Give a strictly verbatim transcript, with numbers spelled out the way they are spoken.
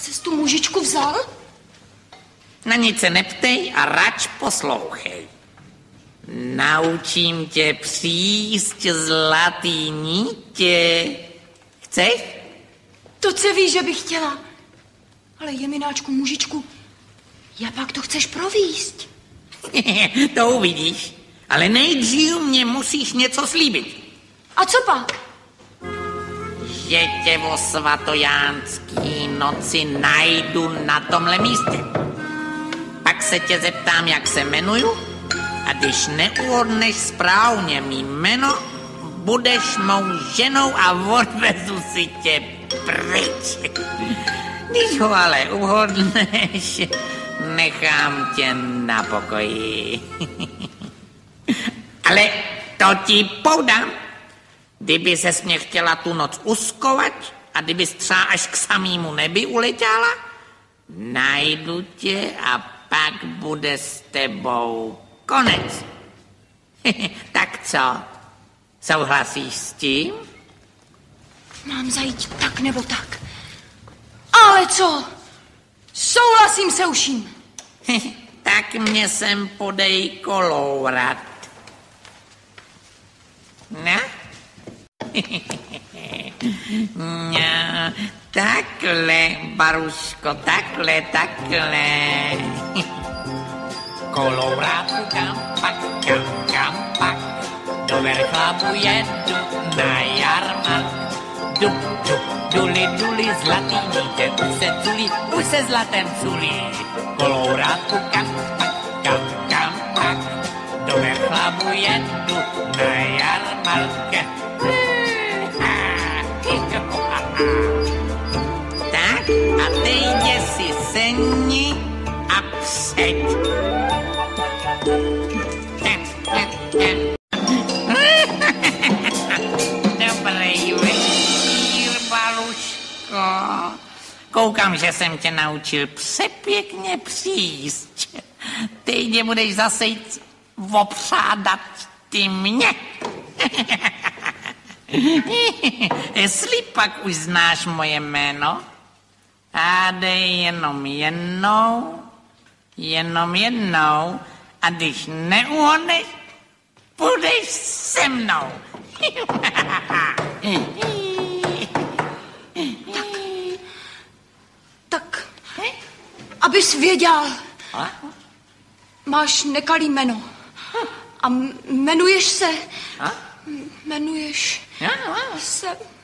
ses tu mužičku vzal? Na nic se neptej a rač poslouchej. Naučím tě příst zlatý nítě. Chceš? To se ví, že bych chtěla. Ale jemináčku, mužičku, jak pak to chceš províst? To uvidíš. Ale nejdřív mě musíš něco slíbit. A co pak? Že tě o svatojánský noci najdu na tomhle místě. Pak se tě zeptám, jak se jmenuju, a když neuhodneš správně mý jméno, budeš mou ženou a odvezu si tě pryč. Když ho ale uhodneš, nechám tě na pokoji. Ale to ti poudám. Kdyby ses mě chtěla tu noc uskovat a kdybys třeba až k samýmu nebi uletěla, najdu tě a pak bude s tebou konec. Tak co? Souhlasíš s tím? Mám zajít tak nebo tak. Ale co? Souhlasím se uším. Tak mě sem podej kolourat. Ne? No, takhle, Baruško, takhle, takhle. Kolourátu kam pak, kam, kam pak. Do Verchlabu jedu na jarmark. Dup, dup, duli, duli, zlatý nítě, už se culí, už se zlatem culí. Kolourátu kam pak, kam, kam pak. Do Verchlabu jedu na jarmark. Tak a teď si sedni a přeď. Dobrý večír, Baluško. Koukám, že jsem tě naučil přepěkně příst. Teď tě budeš zase jít opřádat ty mě. Jestli pak už znáš moje jméno, a dej jenom jednou, jenom jednou, a když neuhodneš, půjdeš se mnou. Tak, tak, abys věděl, máš nekalý jméno. A jmenuješ se, jmenuješ se...